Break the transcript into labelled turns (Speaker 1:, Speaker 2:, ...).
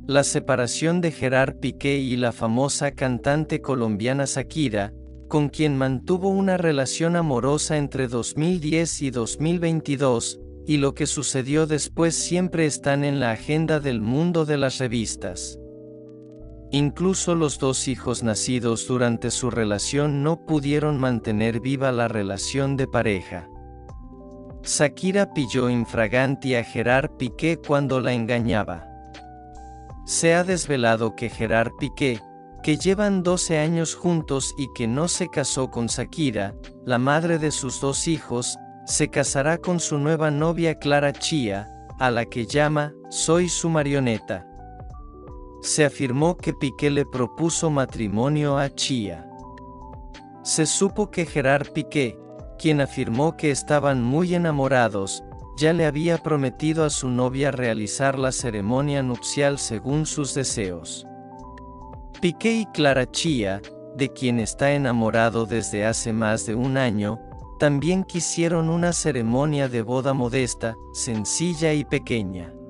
Speaker 1: La separación de Gerard Piqué y la famosa cantante colombiana Shakira, con quien mantuvo una relación amorosa entre 2010 y 2022, y lo que sucedió después siempre están en la agenda del mundo de las revistas. Incluso los dos hijos nacidos durante su relación no pudieron mantener viva la relación de pareja. Shakira pilló infraganti a Gerard Piqué cuando la engañaba. Se ha desvelado que Gerard Piqué, que llevan 12 años juntos y que no se casó con Shakira, la madre de sus dos hijos, se casará con su nueva novia Clara Chía, a la que llama "Soy su marioneta". Se afirmó que Piqué le propuso matrimonio a Chía. Se supo que Gerard Piqué, quien afirmó que estaban muy enamorados, ya le había prometido a su novia realizar la ceremonia nupcial según sus deseos. Piqué y Clara Chía, de quien está enamorado desde hace más de un año, también quisieron una ceremonia de boda modesta, sencilla y pequeña.